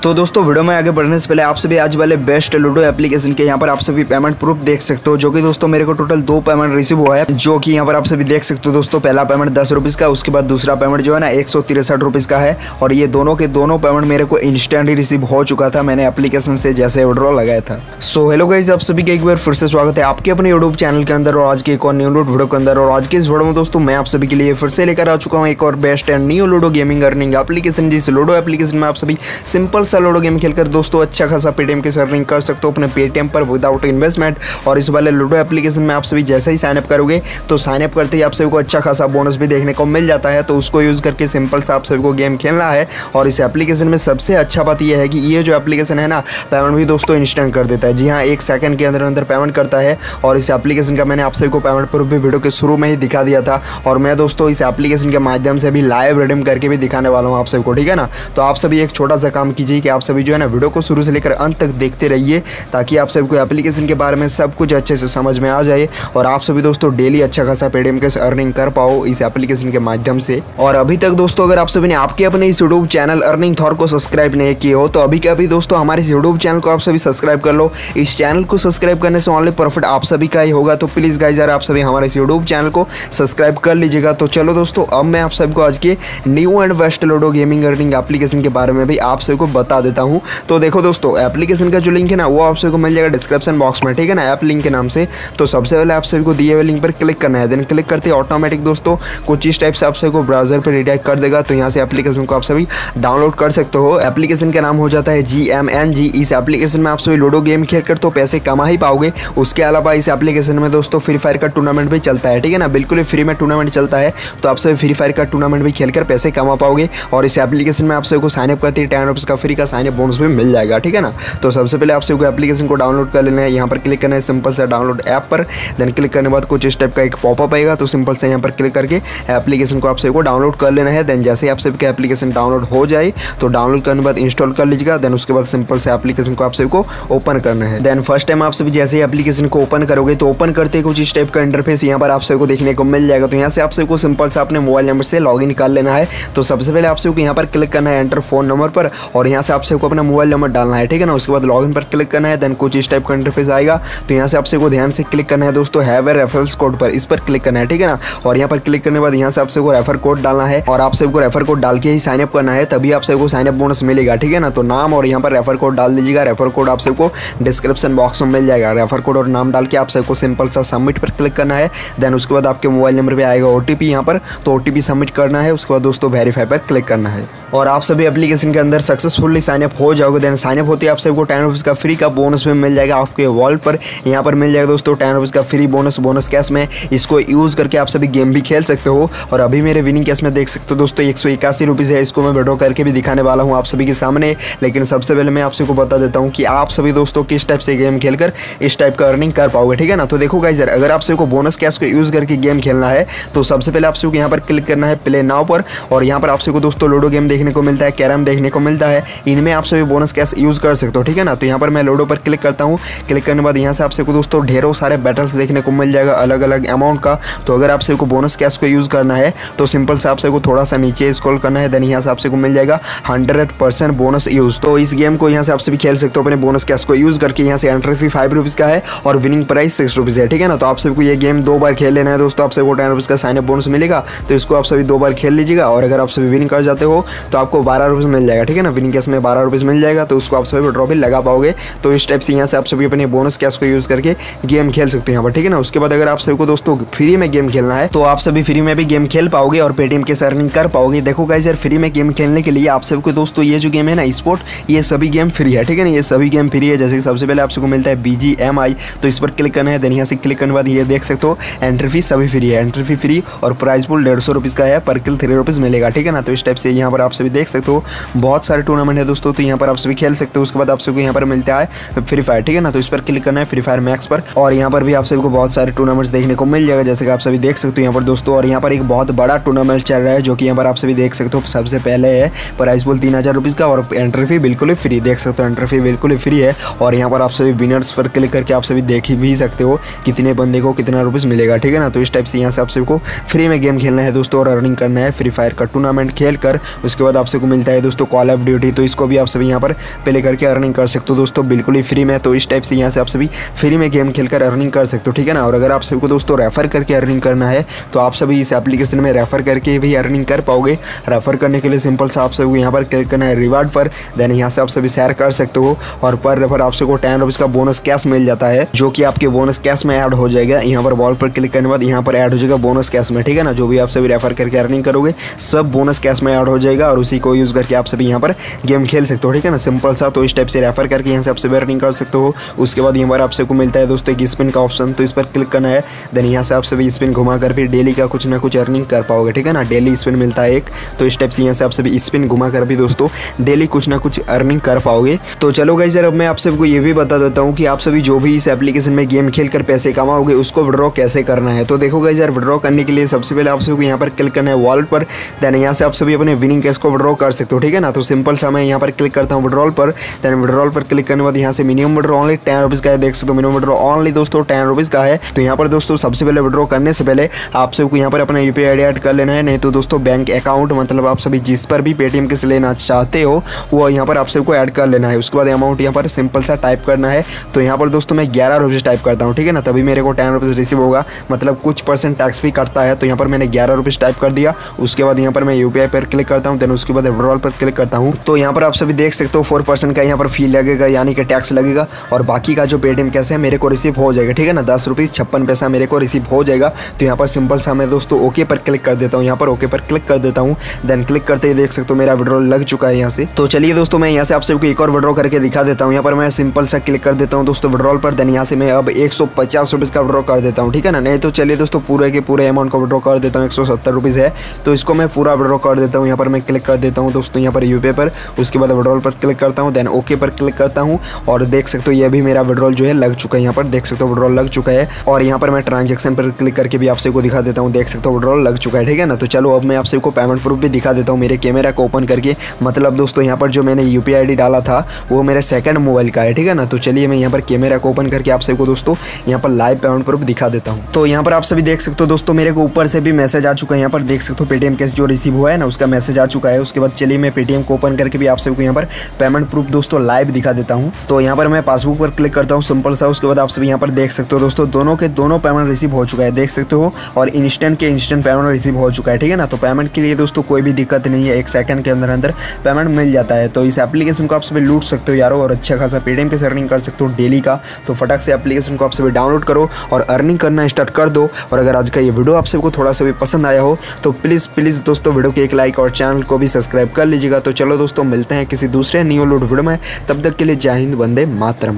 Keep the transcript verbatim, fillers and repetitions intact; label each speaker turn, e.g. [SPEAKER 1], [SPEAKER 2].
[SPEAKER 1] तो दोस्तों वीडियो में आगे बढ़ने से पहले आप सभी आज वाले बेस्ट लूडो एप्लीकेशन के यहाँ पर आप सभी पेमेंट प्रूफ देख सकते हो, जो कि दोस्तों मेरे को टोटल दो पेमेंट रिसीव हुआ है, जो कि यहाँ पर आप सभी देख सकते हो। दोस्तों पहला पेमेंट दस रुपीज़ का, उसके बाद दूसरा पेमेंट जो है ना एक सौ तिरसठ रुपीज़ का है, और ये दोनों के दोनों पेमेंट मेरे को इंस्टेंट ही रिसीव हो चुका था, मैंने एप्लीकेशन से जैसे विड्रॉ लगाया था। सो हेलो गाइस, आप सभी का एक बार फिर से स्वागत है आपके अपने यूट्यूब चैनल के अंदर और आज के एक और न्यू लूडो वीडियो के अंदर। और आज के इस वीडियो में दोस्तों मैं आप सभी के लिए फिर से लेकर आ चुका हूँ एक और best and new ludo gaming earning application. जिस लूडो एप्लीकेशन में आप सभी सिंपल सा लूडो गेम खेलकर दोस्तों अच्छा खासा पेटीएम के अर्निंग कर सकते हो अपने पेटीएम पर विदाउट इन्वेस्टमेंट। और इस वाले लूडो एप्लीकेशन में आप सभी जैसे ही साइन अप करोगे तो साइन अप करते ही आप सभी को अच्छा खासा बोनस भी देखने को मिल जाता है, तो उसको यूज़ करके सिंपल सा आप सभी को गेम खेलना है। और इस एप्लीकेशन में सबसे अच्छा बात यह है कि ये जो एप्लीकेशन है ना, पेमेंट भी दोस्तों इंस्टेंट कर देता है। जी हाँ, एक सेकंड के अंदर अंदर पेमेंट करता है। और इस एप्लीकेशन का मैंने आप सभी को पेमेंट प्रूफ भी वीडियो के शुरू में ही दिखा दिया था, और मैं दोस्तों इस एप्लीकेशन के माध्यम से भी लाइव रिडीम करके भी दिखाने वाला हूँ आप सभी को, ठीक है ना। तो आप सभी एक छोटा सा काम कीजिए कि आप सभी जो है ना वीडियो को शुरू से लेकर अंत तक देखते रहिए, ताकि आप सभी को एप्लीकेशन के बारे में सब कुछ अच्छे से समझ में आ जाए और आप सभी दोस्तों डेली अच्छा खासा पेटीएम के अर्निंग कर पाओ इस एप्लीकेशन के माध्यम से। और अभी तक दोस्तों अगर आप सभी ने आपके अपने इस यूट्यूब चैनल अर्निंग थॉर को सब्सक्राइब नहीं किए हो तो अभी के अभी दोस्तों हमारे इस यूट्यूब चैनल को आप सभी सब्सक्राइब कर लो। इस चैनल को सब्सक्राइब करने से ओनली प्रॉफिट आप सभी का ही होगा, तो प्लीज़ गाइस यार आप सभी हमारे इस यूट्यूब चैनल को सब्सक्राइब कर लीजिएगा। तो चलो दोस्तों, अब मैं आप सबको आज के new and best ludo gaming earning application के बारे में भी आप सभी को बता देता हूँ। तो देखो दोस्तों, एप्लीकेशन का जो लिंक है ना वो आप सभी को मिल जाएगा डिस्क्रिप्शन बॉक्स में, ठीक है ना, ऐप लिंक के नाम से। तो सबसे पहले आप सभी को दिए हुए लिंक पर क्लिक करना है, देन क्लिक करते ही ऑटोमेटिक दोस्तों कुछ इस टाइप से आप सभी को ब्राउजर पर रिडायरेक्ट कर देगा। तो यहाँ से एप्लीकेशन को आप सभी डाउनलोड कर सकते हो। एप्लीकेशन का नाम हो जाता है जी एम एन जी। इस एप्लीकेशन में आप सभी लूडो गेम खेलकर तो पैसे कमा ही पाओगे, उसके अलावा इस एप्लीकेशन में दोस्तों फ्री फायर का टूर्नामेंट भी चलता है, ठीक है ना, बिल्कुल ही फ्री में टूर्नामेंट चलता है। तो आप सभी फ्री फायर का टूर्नामेंट भी खेलकर पैसे कमा पाओगे। और इस एप्लीकेशन में आप सभी को साइनअप करते ही टेन रुपीज़ का फ्री का साइनअप बोनस भी मिल जाएगा, ठीक है ना। तो सबसे पहले आप सभी को एप्लीकेशन को डाउनलोड कर लेना है, यहाँ पर क्लिक करना है सिंपल सा डाउनलोड ऐप पर। देन क्लिक करने के बाद कुछ इस टाइप का एक पॉपअप आएगा, तो सिंपल से यहाँ पर क्लिक करके एप्लीकेशन को आप सभी को डाउनलोड कर लेना है। देन जैसे आप सभी का एप्लीकेशन डाउनलोड हो जाए तो डाउनलोड करने के बाद इंस्टॉल कर लीजिएगा। देन उसके बाद सिंपल से एप्लीकेशन को आप सभी को ओपन करना है। देन फर्स्ट टाइम आप सभी जैसे ही एप्लीकेशन को ओपन करोगे तो ओपन करते कुछ इस टाइप का इंटरफेस यहाँ पर आप सभी को देखने को मिल जाएगा। तो यहाँ से आप सभी को सिंपल से अपने मोबाइल नंबर से लॉगिन कर लेना है। तो सबसे पहले आप सभी को यहाँ पर क्लिक करना है एंटर फोन नंबर पर, और यहाँ से आप सभी को अपना मोबाइल नंबर डालना है, ठीक है ना। उसके बाद लॉगिन पर क्लिक करना है। देन कुछ इस टाइप का इंटरफेस आएगा। तो यहाँ से आप सभी को ध्यान से क्लिक करना है दोस्तों हैव ए रेफरल्स कोड पर, इस पर क्लिक करना है, ठीक है ना। और यहाँ पर क्लिक करने के बाद यहाँ से आप सभी को रेफर कोड डालना है, और आप सभी को रेफर कोड डाल के ही साइनअप करना है, तभी आप सभी को साइनअप बोनस मिलेगा, ठीक है ना। तो नाम और यहाँ पर रेफर कोड डाल दीजिएगा। रेफर कोड आप सभी को डिस्क्रिप्शन बॉक्स में मिल जाएगा। रेफर कोड और नाम डाल के आप सभी को सिंपल सा सबमिट पर क्लिक करना है। देन उसके बाद आपके मोबाइल नंबर पे आएगा ओटीपी यहाँ पर, तो ओटीपी सबमिट करना है। उसके बाद दोस्तों वेरीफाई पर क्लिक करना है और आप सभी एप्लीकेशन के अंदर सक्सेसफुली साइनअप हो जाओगे। देन साइनअप होते ही आप सभी को टेन रुपीज़ का फ्री का बोनस भी मिल जाएगा आपके वॉलेट पर। यहाँ पर मिल जाएगा दोस्तों टेन रुपीज़ का फ्री बोनस बोनस कैश में। इसको यूज़ करके आप सभी गेम भी खेल सकते हो। और अभी मेरे विनिंग कैश में देख सकते हो दोस्तों एक सौ इक्यासी रुपीज़ है, इसको मैं विड्रॉ करके भी दिखाने वाला हूँ आप सभी के सामने। लेकिन सबसे पहले मैं आप सभी को बता देता हूँ कि आप सभी दोस्तों किस टाइप से गेम खेलकर इस टाइप का अर्निंग कर पाओगे, ठीक है ना। तो देखो गाइस, अगर आप सभी को बोनस कैश को यूज़ करके गेम खेलना है तो सबसे पहले आप सभी को यहाँ पर क्लिक करना है प्ले नाउ पर, और यहाँ पर आप सभी को दोस्तों लूडो गेम देखने को मिलता है, कैरम देखने को मिलता है। इनमें आप सभी बोनस कैश यूज़ कर सकते हो, ठीक है ना। तो यहाँ पर मैं लूडो पर क्लिक करता हूँ। क्लिक करने के बाद यहाँ से आप सभी को दोस्तों ढेरों सारे बैटल्स देखने को मिल जाएगा अलग अलग अमाउंट का। तो अगर आप सभी को बोनस कैश को यूज़ करना है तो सिंपल से आप सभी को थोड़ा सा नीचे स्क्रॉल करना है। देन यहाँ से आप सभी को मिल जाएगा हंड्रेड परसेंट बोनस यूज़। तो इस गेम को यहाँ से आप सभी खेल सकते हो अपने बोनस कैश को यूज़ करके। यहाँ से एंट्री फी फाइव रुपीज़ का है और विनिंग प्राइस सिक्स रुपीज़ है, ठीक है ना। तो आप सभी को ये गेम दो बार खेल लेना है दोस्तों, आप सभी को टेन रुपीज़ का साइनअप बोनस मिलेगा। तो इसको आप सभी दो बार खेल लीजिएगा, और अगर आप सभी विनिंग कर जाते हो तो आपको बारह रुपीज़ मिल जाएगा, ठीक है ना। विनिंग कैश में बारह रुपीज़ मिल जाएगा, तो उसको आप सभी विड्रॉ भी लगा पाओगे। तो इस टाइप से यहाँ से आप सभी अपने बोनस कैश को यूज़ करके गेम खेल सकते हैं यहाँ पर, ठीक है ना। उसके बाद अगर आप सभी को दोस्तों फ्री में गेम खेलना है तो आप सभी फ्री में भी गेम खेल पाओगे और पेटीएम के अर्निंग कर पाओगे। देखो गाइस यार, फ्री में गेम खेलने के लिए आप सभी को दोस्तों ये जो गेम है ना स्पोर्ट, ये सभी गेम फ्री है, ठीक है ना। ये सभी गेम फ्री है। जैसे कि सबसे पहले आप सबको मिलता है बी जी एम आई, तो इस पर क्लिक करना है। देन यहाँ से क्लिक करने के बाद ये देख सकते हो एंट्री फी सभी फ्री है, एंट्री फी फ्री और प्राइस पुल डेढ़ सौ रुपीज़ का है, पर किल थ्री रुपीज़ मिलेगा, ठीक है ना। तो इस टाइप से यहाँ पर आप सभी देख सकते हो बहुत सारे टूर्नामेंट है दोस्तों, तो यहाँ पर आप सभी खेल सकते हो। उसके बाद आप सबको यहाँ पर मिलता है फ्री फायर, ठीक है ना। तो इस पर क्लिक करना है फ्री फायर मैक्स पर, और यहाँ पर भी आप सभी को बहुत सारे टूर्नामेंट्स देखने को मिल जाएगा जैसे कि आप सभी देख सकते हो यहाँ पर दोस्तों। और यहाँ पर एक बहुत बड़ा टूर्नामेंट चल रहा है जो कि यहाँ पर आप सभी देख सकते हो। सबसे पहले है प्राइस पुल तीन हज़ार रुपीज़ का और एंट्री फी बिल्कुल ही फ्री, देख सकते हो एंट्री फी बिल्कुल ही फ्री है। और यहाँ पर आप सभी विनर्स पर क्लिक करके आप सभी देख ही भी सकते हो कितने बंदे को कितना रुपीज़ मिलेगा, ठीक है ना। तो इस टाइप से यहाँ से आप सभी को फ्री में गेम खेलना है दोस्तों और अर्निंग करना है फ्री फायर का टूर्नामेंट खेल कर। उसके बाद आप सबको मिलता है दोस्तों कॉल ऑफ ड्यूटी, तो इस इसको भी आप सभी यहाँ पर प्ले करके अर्निंग कर सकते हो दोस्तों, बिल्कुल ही फ्री में। तो इस टाइप से यहाँ से आप सभी फ्री में गेम खेलकर अर्निंग कर सकते हो, ठीक है ना। और अगर आप सभी को दोस्तों रेफर करके अर्निंग करना है तो आप सभी इस एप्लीकेशन में रेफर करके भी अर्निंग कर पाओगे। रेफर करने के लिए सिंपल सा आप सभी को यहाँ पर क्लिक करना है रिवार्ड पर, देन यहाँ से आप सभी शेयर कर सकते हो और पर रेफर आप सबको टेन रुपीज़ का बोनस कैश मिल जाता है, जो कि आपके बोनस कैश में ऐड हो जाएगा। यहाँ पर वॉल पर क्लिक करने के बाद यहाँ पर ऐड हो जाएगा बोनस कैश में, ठीक है ना। जो भी आप सभी रेफर करके अर्निंग करोगे सब बोनस कैश में ऐड हो जाएगा और उसी को यूज़ करके आप सभी यहाँ पर गेम खेल सकते हो, ठीक है ना, सिंपल सा। तो इस टाइप से रेफर करके यहाँ से आप सभी अर्निंग कर सकते हो। उसके बाद यहाँ पर आप सबको मिलता है दोस्तों एक स्पिन का ऑप्शन, तो इस पर क्लिक करना है, देन यहाँ से आप सभी स्पिन घुमा कर भी डेली का कुछ ना कुछ अर्निंग कर पाओगे, ठीक है ना। डेली स्पिन मिलता है एक, तो इस टाइप से यहाँ से आप सभी स्पिन घुमा कर भी दोस्तों डेली कुछ ना कुछ अर्निंग कर पाओगे। तो चलो गाइस यार, अब मैं आप सबको ये भी बता देता हूँ कि आप सभी जो भी इस एप्लीकेशन में गेम खेल कर पैसे कमाओगे उसको विड्रॉ कैसे करना है। तो देखो गाइस यार, विड्रॉ करने के लिए सबसे पहले आप सबको यहाँ पर क्लिक करना है वॉलेट पर, देन यहाँ से आप सभी अपने विनिंग कैश को विड्रॉ कर सकते हो, ठीक है ना। तो सिंपल सा मैं यहाँ पर क्लिक करता हूँ विड्रॉल पर, देन विड्रॉल पर क्लिक करने के बाद यहाँ से minimum withdraw only ten rupees का है, देख सकते हो मिनिमम विड्रॉ ओनली दोस्तों टेन रुपीज़ का है। तो यहाँ पर दोस्तों सबसे पहले विड्रॉ करने से पहले आप सबको यहाँ पर अपना यूपीआई आईडी ऐड कर लेना है, नहीं तो दोस्तों बैंक अकाउंट मतलब आप सभी जिस पर भी पेटीएम कैश लेना चाहते हो वो यहाँ पर आप सबको ऐड कर लेना है। उसके बाद अमाउंट यहाँ पर सिंपल सा टाइप करना है। तो यहाँ पर दोस्तों मैं ग्यारह रुपीज़ टाइप करता हूँ, ठीक है ना, तभी मेरे को टेन रुपीज़ रिसीव होगा, मतलब कुछ परसेंट टैक्स भी कटता है। तो यहाँ पर मैंने ग्यारह रुपीज़ टाइप कर दिया। उसके बाद यहाँ पर मैं यूपीआई पर क्लिक करता हूँ, देन उसके बाद विड्रॉल पर क्लिक करता हूँ। तो यहाँ पर आप सभी देख सकते हो फोर परसेंट का यहाँ पर फी लगेगा, यानी कि टैक्स लगेगा, और बाकी का जो पेटीएम कैश है मेरे को रिसीव हो जाएगा, ठीक है ना, दस रुपीज़ छप्पन पैसा मेरे को रिसीव हो जाएगा। तो यहाँ पर सिंपल सा मैं दोस्तों ओके पर क्लिक कर देता हूँ, यहाँ पर ओके पर क्लिक कर देता हूँ। देन क्लिक करते ही देख सकते हो मेरा विड्रॉल लग चुका है यहाँ से। तो चलिए दोस्तों मैं यहाँ से आप सबको एक और विड्रॉ करके दिखा देता हूँ। यहाँ पर मैं सिंपल सा क्लिक कर देता हूँ दोस्तों विड्रॉल पर, देन यहाँ से मैं अब एक सौ पचास रुपीज़ का विड्रॉ कर देता हूँ, ठीक है ना। नहीं तो चलिए दोस्तों पूरे के पूरे अमाउंट का विड्रॉ कर देता हूँ, एक सौ सत्तर रुपीज़ है तो इसको मैं पूरा विड्रॉ कर देता हूँ। यहाँ पर मैं क्लिक कर देता हूँ दोस्तों यहाँ पर यूपीआई पर, उसके बाद विड्रॉल पर क्लिक करता हूँ, देन ओके पर क्लिक करता हूँ और देख सकते हो ये भी मेरा विड्रॉल जो है लग चुका है। यहाँ पर देख सकते हो विड्रॉल लग चुका है और यहाँ पर मैं ट्रांजेक्शन पर क्लिक करके भी आप सबको दिखा देता हूँ, देख सकते हो विड्रॉल लग चुका है, ठीक है ना। तो चलो अब मैं आप सबको पेमेंट प्रूफ भी दिखा देता हूँ मेरे कैमरा को ओपन करके, मतलब दोस्तों यहाँ पर जो मैंने यूपीआई आईडी डाला था वो मेरे सेकंड मोबाइल का है, ठीक है ना। तो चलिए मैं यहाँ पर कैमरा को ओपन करके आप सबको दोस्तों यहाँ पर लाइव पेमेंट प्रूफ दिखा देता हूँ। तो यहाँ पर आप सभी देख सकते हो दोस्तों मेरे को ऊपर से भी मैसेज आ चुका है, यहाँ पर देख सकते हो पेटीएम कैश जो रिसीव हुआ है ना उसका मैसेज आ चुका है। उसके बाद चलिए मैं पेटीएम को ओपन करके भी आप सबको यहाँ पर पेमेंट प्रूफ दोस्तों लाइव दिखा देता हूँ। तो यहाँ पर मैं पासबुक पर क्लिक करता हूँ सिंपल सा। उसके बाद आप सभी यहाँ पर देख सकते हो दोस्तों दोनों के दोनों पेमेंट रिसीव हो चुका है, देख सकते हो, और इंस्टेंट के इंस्टेंट पेमेंट रिसीव हो चुका है, ठीक है ना। तो पेमेंट के लिए दोस्तों कोई भी दिक्कत नहीं है, एक सेकंड के अंदर अंदर पेमेंट मिल जाता है। तो इस एप्लीकेशन को आप सभी लूट सकते हो यारो और अच्छा खासा पेटीएम के अर्निंग कर सकते हो डेली का। तो फटाक से एप्लीकेशन को आप सभी डाउनलोड करो और अर्निंग करना स्टार्ट कर दो। और अगर आज का ये वीडियो आप सबको थोड़ा सा भी पसंद आया हो तो प्लीज़ प्लीज़ दोस्तों वीडियो को एक लाइक और चैनल को भी सब्सक्राइब कर लीजिएगा। तो चलो दोस्तों मिलते हैं किसी दूसरे न्यू लोड वीडियो में, तब तक के लिए जय हिंद, वंदे मातरम।